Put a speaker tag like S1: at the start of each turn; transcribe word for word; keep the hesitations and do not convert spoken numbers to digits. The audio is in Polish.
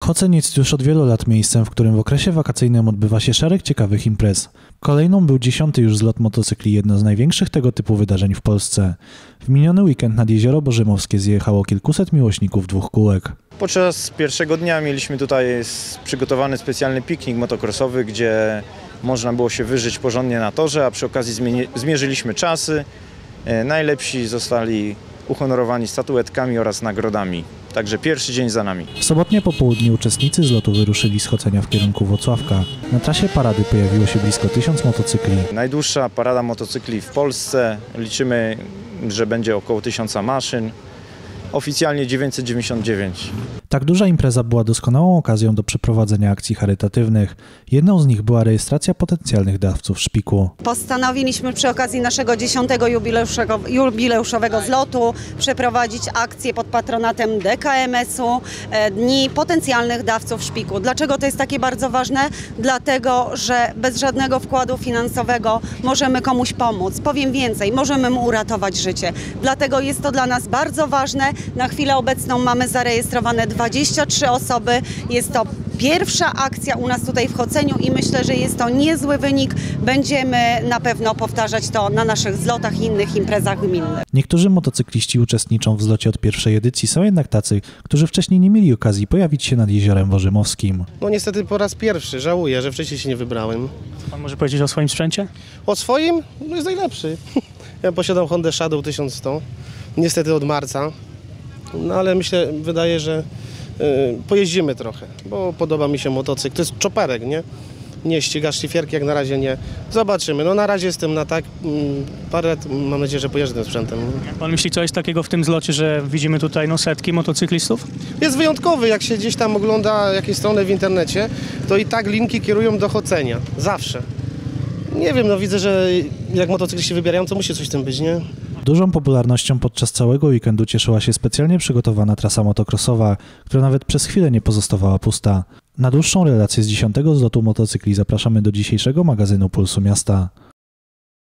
S1: Choceń jest już od wielu lat miejscem, w którym w okresie wakacyjnym odbywa się szereg ciekawych imprez. Kolejną był dziesiąty już zlot motocykli, jedno z największych tego typu wydarzeń w Polsce. W miniony weekend nad Jezioro Bożymowskie zjechało kilkuset miłośników dwóch kółek.
S2: Podczas pierwszego dnia mieliśmy tutaj przygotowany specjalny piknik motocrossowy, gdzie można było się wyżyć porządnie na torze, a przy okazji zmierzyliśmy czasy. Najlepsi zostali uhonorowani statuetkami oraz nagrodami. Także pierwszy dzień za nami.
S1: W sobotnie popołudnie uczestnicy zlotu wyruszyli z Chocenia w kierunku Włocławka. Na trasie parady pojawiło się blisko tysiąc motocykli.
S2: Najdłuższa parada motocykli w Polsce. Liczymy, że będzie około tysiąca maszyn. Oficjalnie dziewięćset dziewięćdziesiąt dziewięć.
S1: Tak duża impreza była doskonałą okazją do przeprowadzenia akcji charytatywnych. Jedną z nich była rejestracja potencjalnych dawców szpiku.
S3: Postanowiliśmy przy okazji naszego dziesiątego jubileuszowego zlotu przeprowadzić akcję pod patronatem D K M S-u Dni Potencjalnych Dawców Szpiku. Dlaczego to jest takie bardzo ważne? Dlatego, że bez żadnego wkładu finansowego możemy komuś pomóc. Powiem więcej, możemy mu uratować życie. Dlatego jest to dla nas bardzo ważne. Na chwilę obecną mamy zarejestrowane dwadzieścia trzy osoby. Jest to pierwsza akcja u nas tutaj w Choceniu i myślę, że jest to niezły wynik. Będziemy na pewno powtarzać to na naszych zlotach i innych imprezach gminnych.
S1: Niektórzy motocykliści uczestniczą w zlocie od pierwszej edycji, są jednak tacy, którzy wcześniej nie mieli okazji pojawić się nad Jeziorem Bożymowskim.
S4: No niestety po raz pierwszy, żałuję, że wcześniej się nie wybrałem.
S5: Pan może powiedzieć o swoim sprzęcie?
S4: O swoim? No jest najlepszy. Ja posiadam Hondę Shadow tysiąc sto, niestety od marca. No ale myślę, wydaje, że y, pojeździmy trochę, bo podoba mi się motocykl. To jest czoperek, nie? Nie ścigasz szlifierki, jak na razie nie. Zobaczymy. No na razie jestem na tak, mm, parę lat, mam nadzieję, że pojeżdżę tym sprzętem.
S5: Pan myśli, co jest takiego w tym zlocie, że widzimy tutaj no, setki motocyklistów?
S4: Jest wyjątkowy, jak się gdzieś tam ogląda jakieś strony w internecie, to i tak linki kierują do Chocenia. Zawsze. Nie wiem, no widzę, że jak motocykliści wybierają, to musi coś w tym być, nie?
S1: Dużą popularnością podczas całego weekendu cieszyła się specjalnie przygotowana trasa motocrossowa, która nawet przez chwilę nie pozostawała pusta. Na dłuższą relację z dziesiątego zlotu motocykli zapraszamy do dzisiejszego magazynu Pulsu Miasta.